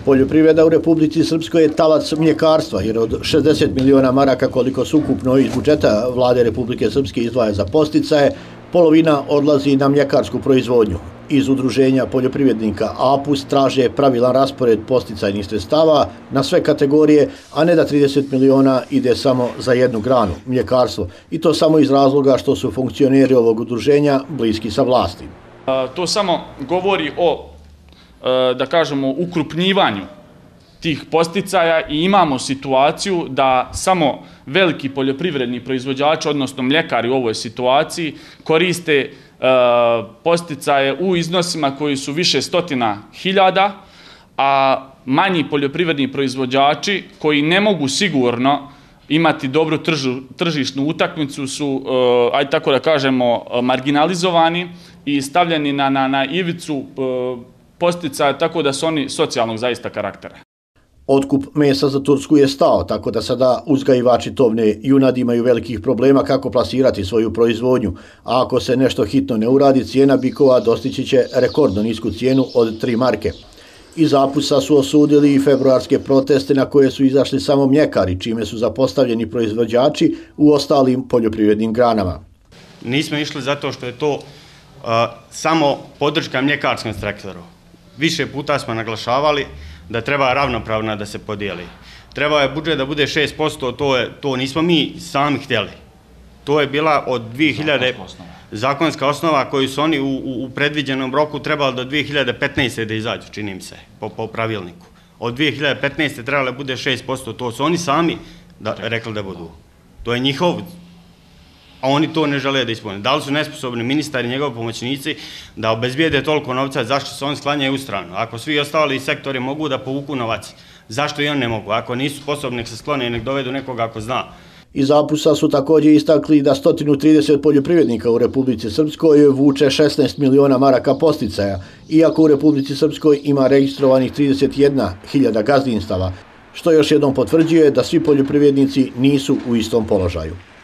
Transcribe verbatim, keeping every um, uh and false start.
Poljoprivreda u Republici Srpskoj je talac mljekarstva, jer od šezdeset miliona maraka koliko su ukupno iz budžeta Vlade Republike Srpske izdvaja za podsticaje, polovina odlazi na mljekarsku proizvodnju. Iz udruženja poljoprivrednika APUS traže pravilan raspored podsticajnih sredstava na sve kategorije, a ne da trideset miliona ide samo za jednu granu, mljekarstvo, i to samo iz razloga što su funkcioneri ovog udruženja bliski sa vlasti. To samo govori o, da kažemo, ukrupnjivanju tih podsticaja i imamo situaciju da samo veliki poljoprivredni proizvođači, odnosno mljekari u ovoj situaciji, koriste podsticaje u iznosima koji su više stotina hiljada, a manji poljoprivredni proizvođači koji ne mogu sigurno imati dobru tržišnu utakmicu su, ajde tako da kažemo, marginalizovani i stavljeni na, na, na ivicu podsticaja, tako da su oni socijalnog zaista karaktera. Otkup mesa za Tursku je stao, tako da sada uzgajivači tovne junadi imaju velikih problema kako plasirati svoju proizvodnju, a ako se nešto hitno ne uradi, cijena bikova dostići će rekordno nisku cijenu od tri marke. Iz APUS-a su osudili i februarske proteste na koje su izašli samo mljekari, čime su zapostavljeni proizvođači u ostalim poljoprivrednim granama. Nismo išli zato što je to uh, samo podrška mljekarskom sektoru. Više puta smo naglašavali da treba ravnopravno da se podijeli. Treba je budžet da bude šest posto, to, je, to nismo mi sami htjeli. To je bila od dvije hiljade zakonska osnova koju su oni u, u, u predviđenom roku trebali do dvije hiljade petnaeste. da izađu, čini mi se, po, po pravilniku. Od dvije hiljade petnaeste. trebalo da bude šest posto, to su oni sami da, rekli da budu. To je njihov, a oni to ne žele da ispune. Da li su nesposobni ministari i njegovi pomoćnici da obezbijede toliko novca, zašto se oni sklanjaju u stranu? Ako svi ostali sektori mogu da povuku novac, zašto i oni ne mogu? Ako nisu sposobni, nek se sklone i nek dovedu nekoga ako zna. Iz APUS-a su također istakli da sto trideset poljoprivrednika u Republici Srpskoj vuče šesnaest miliona maraka podsticaja, iako u Republici Srpskoj ima registrovanih trideset jedna hiljada gazdinstava, što još jednom potvrđuje da svi poljoprivrednici nisu u istom položaju.